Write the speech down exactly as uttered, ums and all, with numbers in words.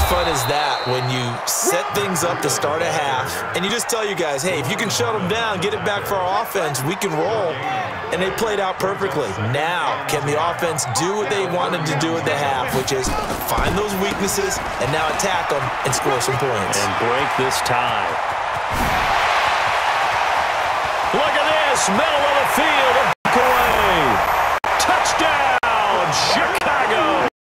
fun is that when you set things up to start a half and you just tell you guys, hey, if you can shut them down, get it back for our offense, we can roll. And they played out perfectly. Now, can the offense do what they wanted to do at the half, which is find those weaknesses and now attack them and score some points. And break this tie. Look at this, middle of the field.